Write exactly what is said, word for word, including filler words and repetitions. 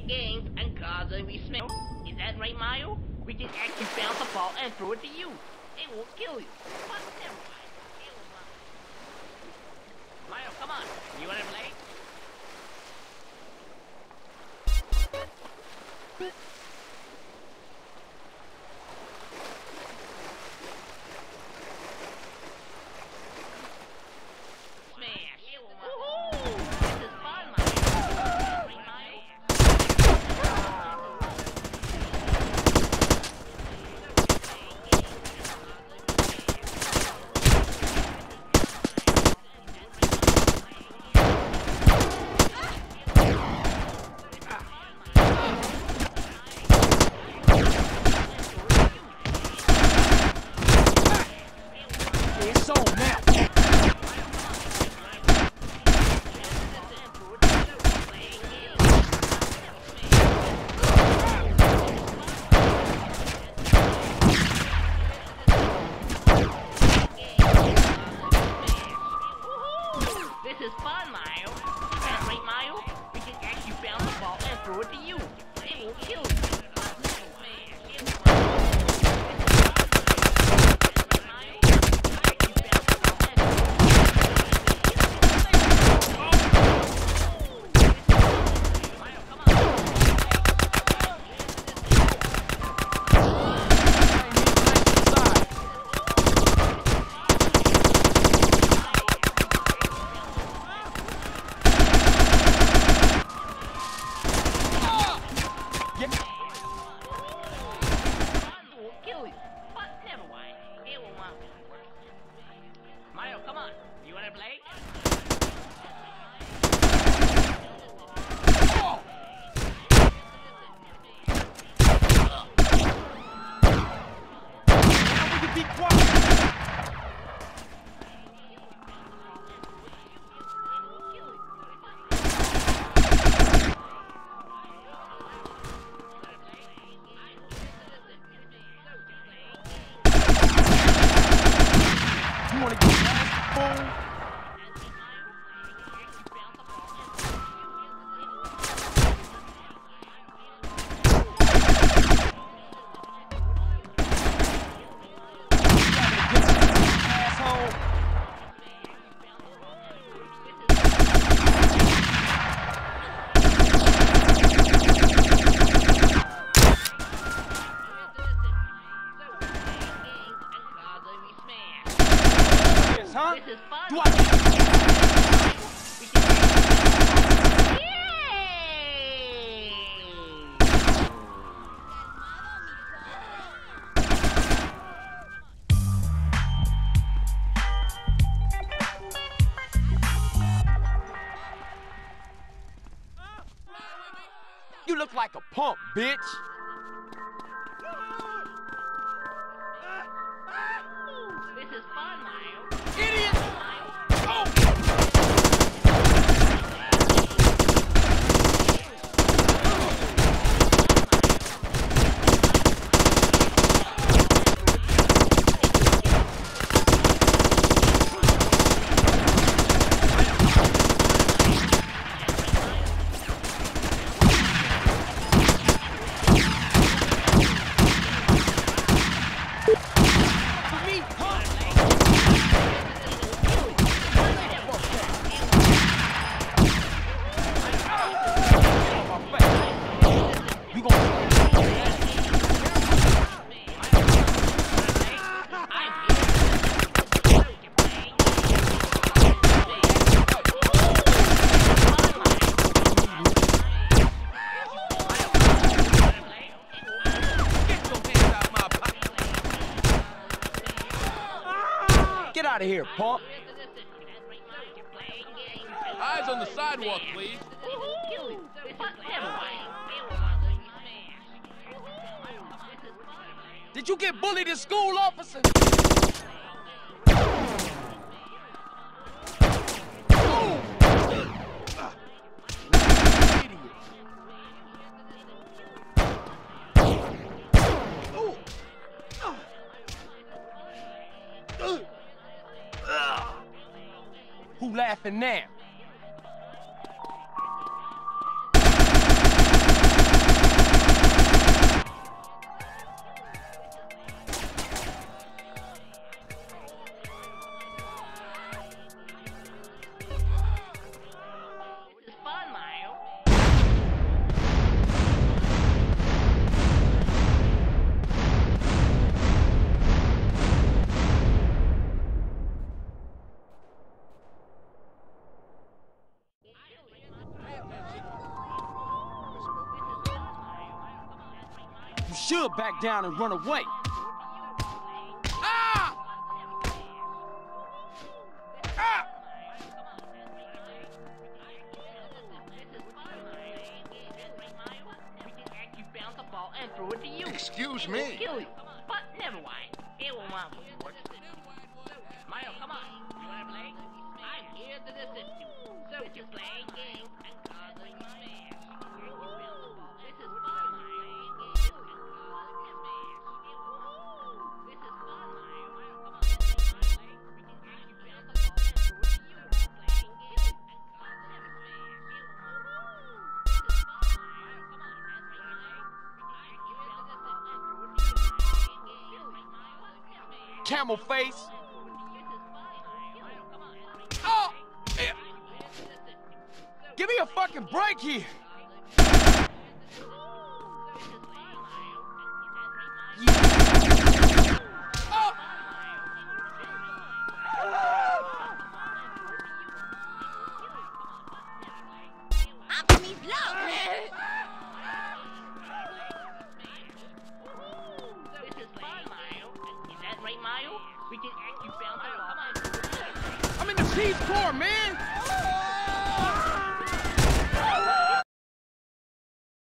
games and cars and we smell. Is that right, Mario? We can actually bounce the ball and throw it to you. It won't kill you. But never mind. It will not. Mario, come on. You wanna play? This is fun, Mario. That's right, Mario. We can actually bounce the ball and throw it to you. It won't kill you. Mario, come on. You wanna play? Be quiet. You wanna get fool? Huh? This is fun. Do I... You look like a punk, bitch. This is fun, Mario. Idiot! Go! Get out of here, punk. Eyes on the sidewalk, please. Did you get bullied in school, officer? Who laughing now? You should back down and run away. Ah! Ah! And throw it to you. Excuse it me. Will kill you. But never mind. It will not work. Mario, come on. You wanna play? I'm here to assist you. So you play games and cause you smash. This is fun, Mario. This is fun, Mario. Come on. We can actually bounce the ball and throw it to you. Playing games and cause never smash. This is fun, Mario. Come on. That's right. Camel face. Oh! Yeah. Give me a fucking break here. Oh! Optimus low. Right, Mario? We can actually bounce the ball. Come on. I'm in the Peace Corps, man.